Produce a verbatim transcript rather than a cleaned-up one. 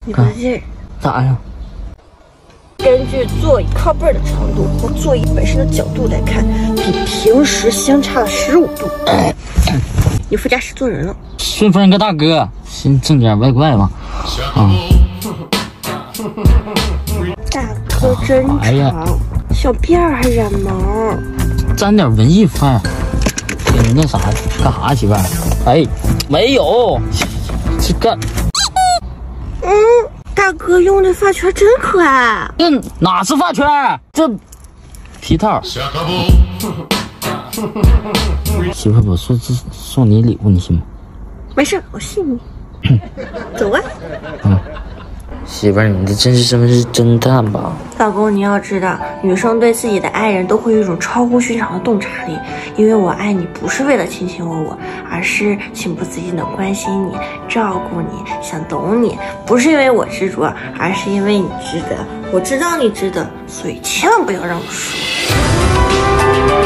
你快进。 咋呀？ 根据座椅靠背的长度和座椅本身的角度来看，比平时相差了十五度。你副驾驶坐人了。 顺风个大哥，先挣点外快吧。啊。 大哥真长， 哎呀， 小辫儿还染毛， 沾点文艺范儿。你那啥干啥媳妇儿？哎，没有，这干。 嗯，大哥用的发圈真可爱。 这哪是发圈？这皮套。媳妇儿，我说这送你礼物，你信吗？ 没事，我信你。走啊。 嗯。媳妇儿，你的真实身份是侦探吧？ 老公，你要知道，女生对自己的爱人都会有一种超乎寻常的洞察力。因为我爱你，不是为了卿卿我我，而是情不自禁的关心你、照顾你、想懂你。不是因为我执着，而是因为你值得。我知道你值得，所以千万不要让我输。